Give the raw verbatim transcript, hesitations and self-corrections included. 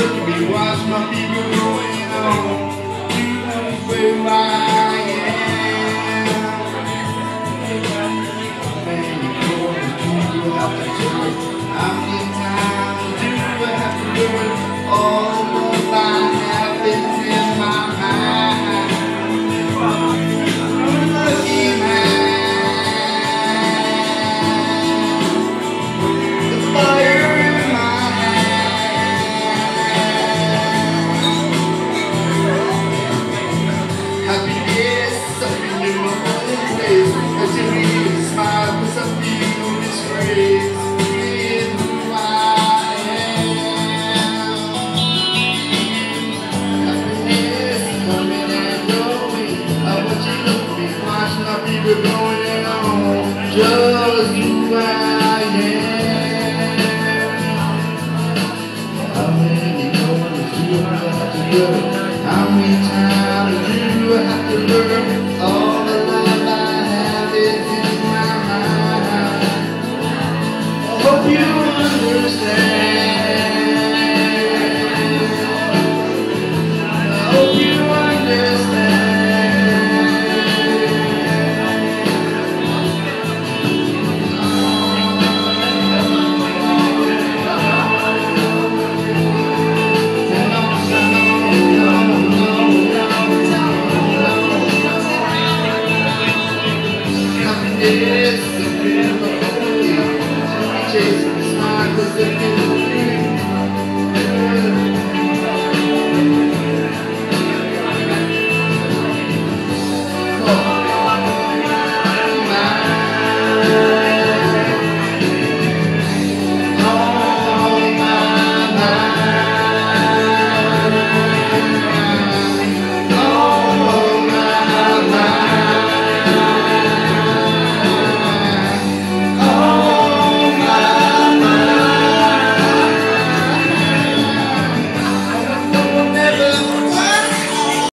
look at me, watch my people going on. You know where I am. Man, you know what to do, have to do it. How many times do I have to do it? All of my habits in my mind. Lucky man. The fire in my happiness, something in my own place. As you read and smile, cause I feel disgrace in who I am. Happiness coming and going. I want you to look at me, watch my people going on. Just who I am. How many moments do I have to do? How many times do I have to learn?